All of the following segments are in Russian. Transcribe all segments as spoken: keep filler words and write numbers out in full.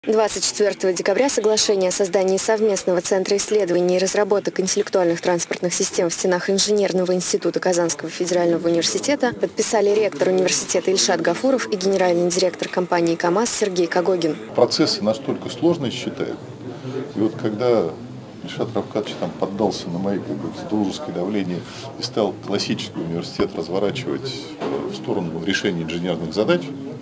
двадцать четвёртого декабря соглашение о создании совместного Центра исследований и разработок интеллектуальных транспортных систем в стенах Инженерного института Казанского федерального университета подписали ректор университета Ильшат Гафуров и генеральный директор компании КАМАЗ Сергей Когогин. Процессы настолько сложные считают. И вот когда Ильшат Равкатович там поддался на мои как бы, дружеское давление и стал классический университет разворачивать в сторону решения инженерных задач,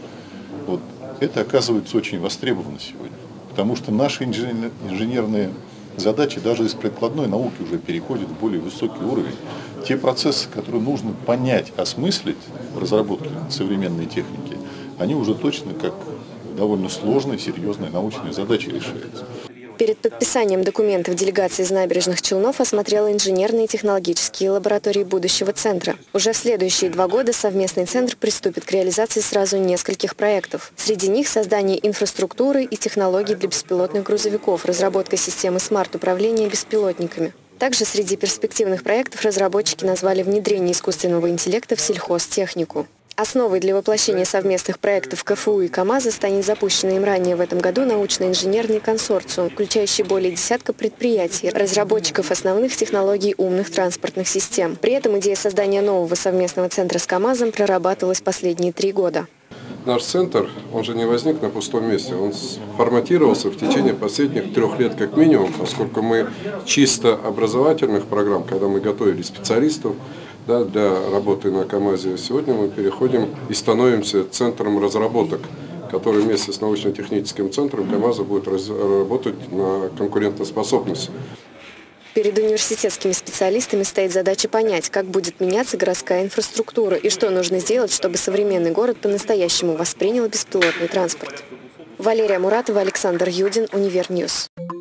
вот, это оказывается очень востребовано сегодня. Потому что наши инженерные задачи даже из прикладной науки уже переходят в более высокий уровень. Те процессы, которые нужно понять, осмыслить в разработке современной техники, они уже точно как довольно сложные, серьезные научные задачи решаются. Перед подписанием документов делегация из Набережных Челнов осмотрела инженерные и технологические лаборатории будущего центра. Уже в следующие два года совместный центр приступит к реализации сразу нескольких проектов. Среди них создание инфраструктуры и технологий для беспилотных грузовиков, разработка системы смарт-управления беспилотниками. Также среди перспективных проектов разработчики назвали внедрение искусственного интеллекта в сельхозтехнику. Основой для воплощения совместных проектов КФУ и КАМАЗа станет запущенный им ранее в этом году научно-инженерный консорциум, включающий более десятка предприятий, разработчиков основных технологий умных транспортных систем. При этом идея создания нового совместного центра с КАМАЗом прорабатывалась последние три года. Наш центр, он же не возник на пустом месте, он форматировался в течение последних трех лет как минимум, поскольку мы чисто образовательных программ, когда мы готовили специалистов, да, для работы на КАМАЗе, сегодня мы переходим и становимся центром разработок, который вместе с научно-техническим центром КАМАЗа будет работать на конкурентоспособность. Перед университетскими специалистами стоит задача понять, как будет меняться городская инфраструктура и что нужно сделать, чтобы современный город по-настоящему воспринял беспилотный транспорт. Валерия Муратова, Александр Юдин, Универньюз.